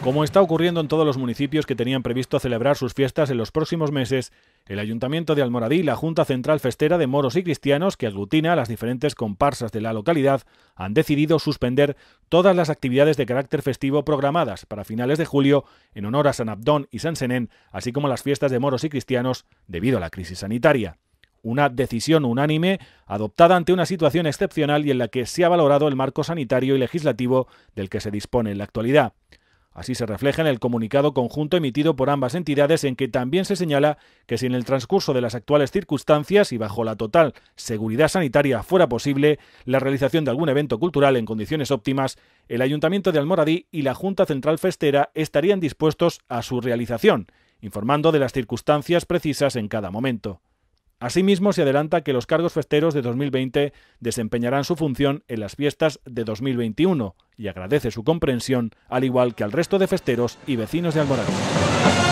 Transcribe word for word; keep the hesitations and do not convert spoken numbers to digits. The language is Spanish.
Como está ocurriendo en todos los municipios que tenían previsto celebrar sus fiestas en los próximos meses, el Ayuntamiento de Almoradí y la Junta Central Festera de Moros y Cristianos, que aglutina a las diferentes comparsas de la localidad, han decidido suspender todas las actividades de carácter festivo programadas para finales de julio en honor a San Abdón y San Senén, así como las fiestas de Moros y Cristianos debido a la crisis sanitaria. Una decisión unánime adoptada ante una situación excepcional y en la que se ha valorado el marco sanitario y legislativo del que se dispone en la actualidad. Así se refleja en el comunicado conjunto emitido por ambas entidades, en que también se señala que si en el transcurso de las actuales circunstancias y bajo la total seguridad sanitaria fuera posible la realización de algún evento cultural en condiciones óptimas, el Ayuntamiento de Almoradí y la Junta Central Festera estarían dispuestos a su realización, informando de las circunstancias precisas en cada momento. Asimismo, se adelanta que los cargos festeros de dos mil veinte desempeñarán su función en las fiestas de dos mil veintiuno y agradece su comprensión, al igual que al resto de festeros y vecinos de Almoradí.